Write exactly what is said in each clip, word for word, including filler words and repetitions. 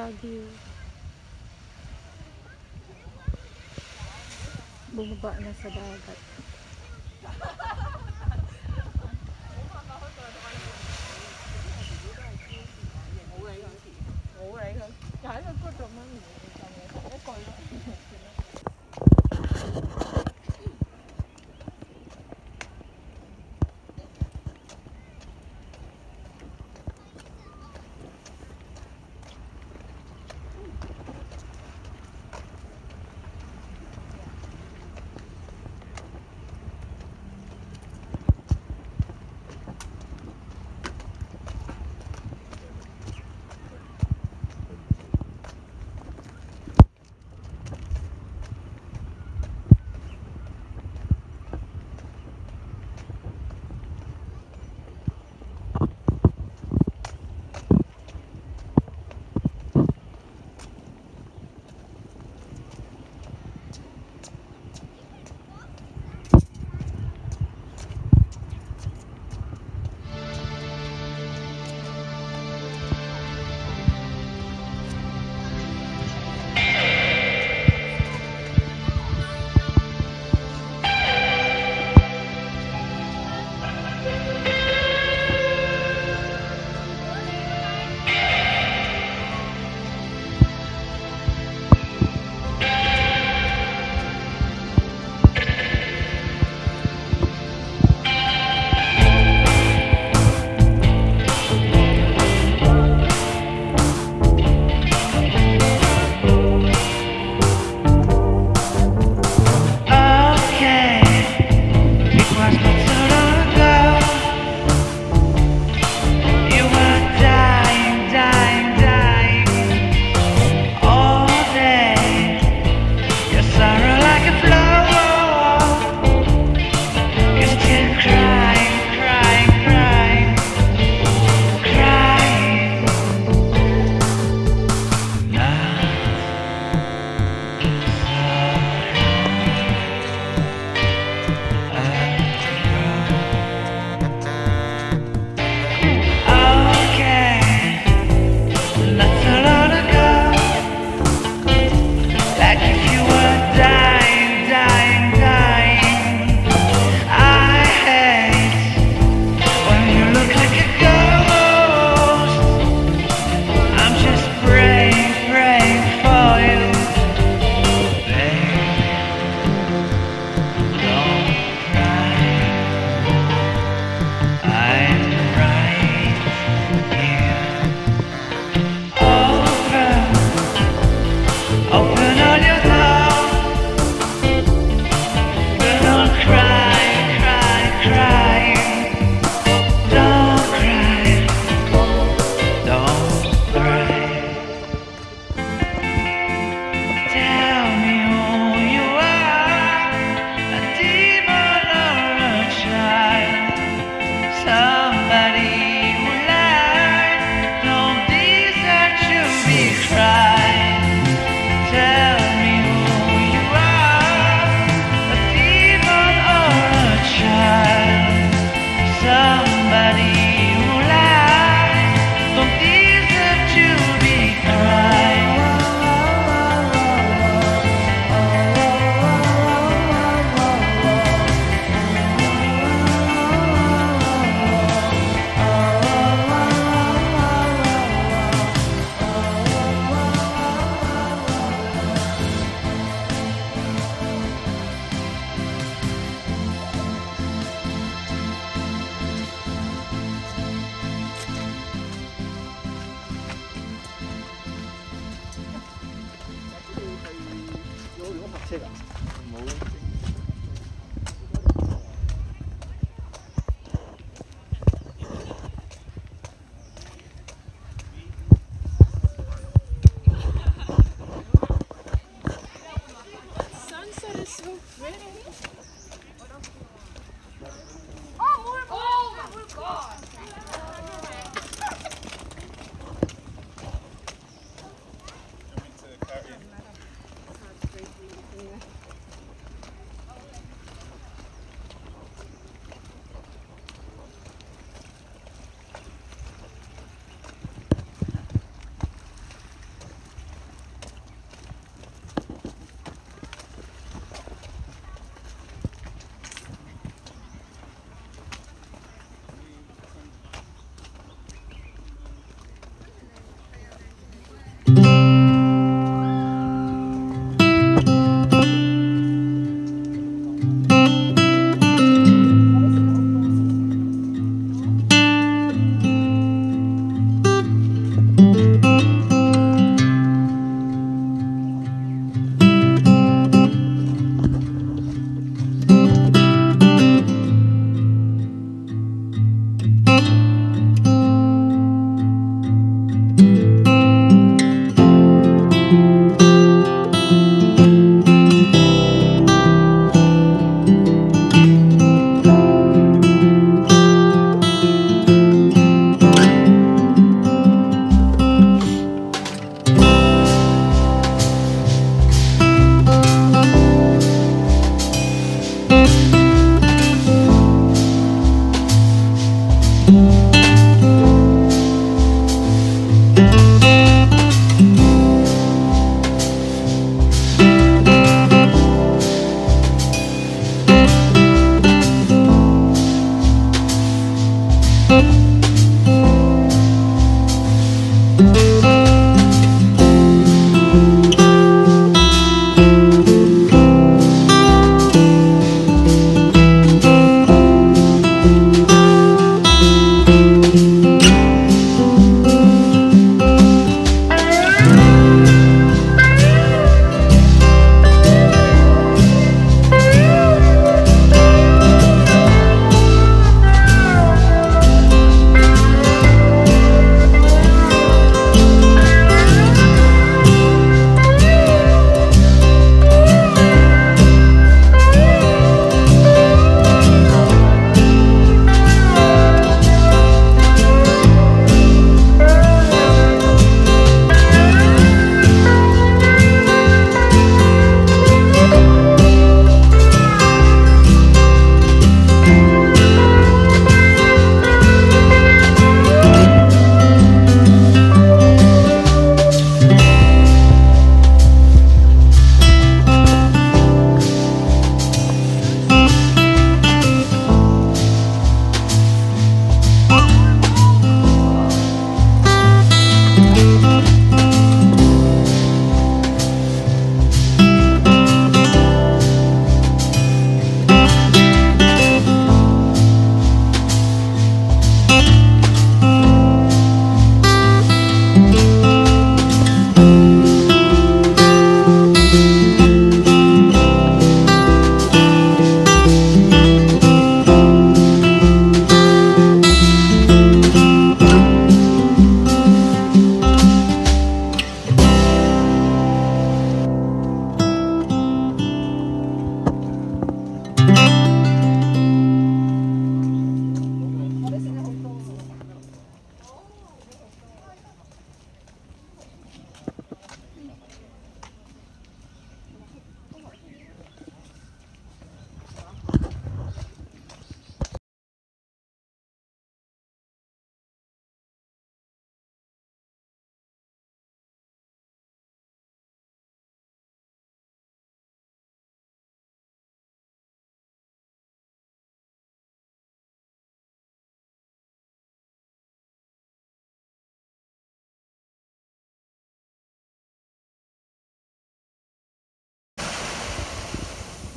Baguio. Bumaba na sa dagat.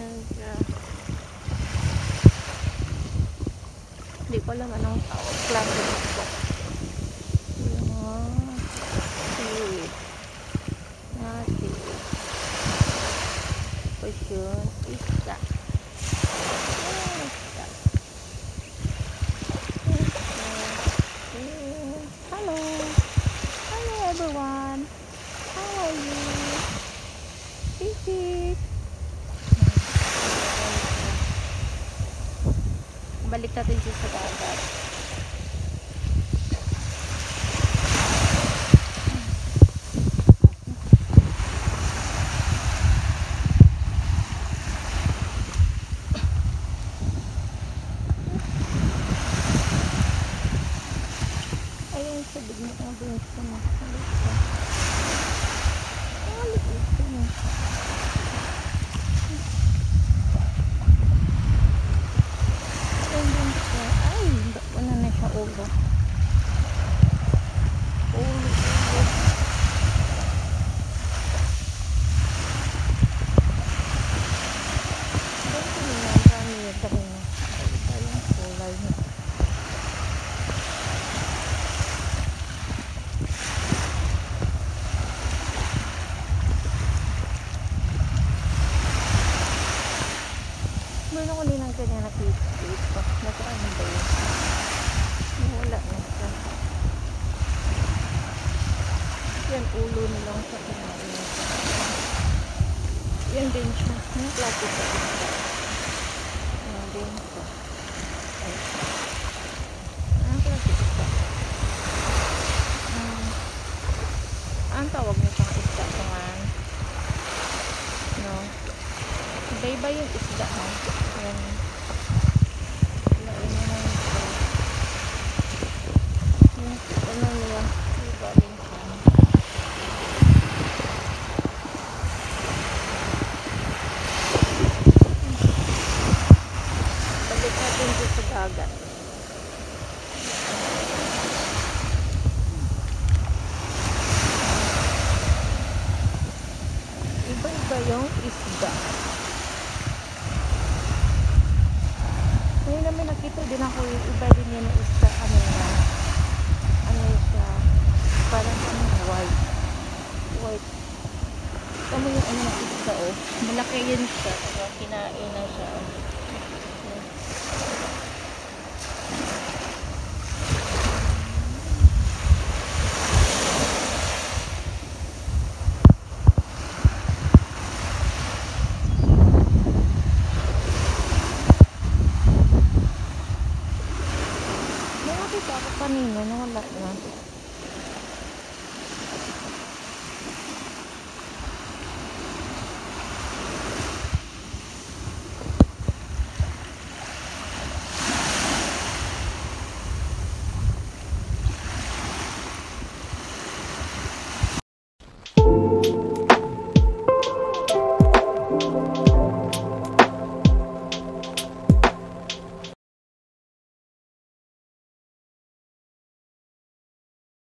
Ayan siya. Hindi ko alam anong tawag. Klase nito. Ayan. Seaweed. Natin. Tapos yun, isda. Ayan, isda. Ayan. Hello. Hello everyone. How are you? Fifi. Balik natin siya sa dagat. Ayun sa bigla ng bunso mo. Balik ka. Balik ito mo. Ayun din siya. Ay, wala na siya ulo. Ulo, ulo. Ganito niya, ang dami niya, dami niya. Iba yung kulay niya. Meron ko din ang kanya nakikita. Nagkaano ba yun? Wala na siya. Yan, ulo nilang sa kinain. Yan din siya. Yung klase sa isda. Yan din siya. Ay. Anong klase isda? Um, anong tawag niya pang isda naman? No? Iba-iba yung isda ha. Yan. Lain na lang ito. Yung ano nila. Iba din siya. Balik natin dito sa dagat. Iba-iba yung isda. Ngayon namin nakita din ako yung iba din yan na isda. Ano yan? Ano siya? Parang ano white. White. Tama yung ano na isda oh. Malaki yun siya. Kaya kinain na siya. May nakita ako kanina na wala na.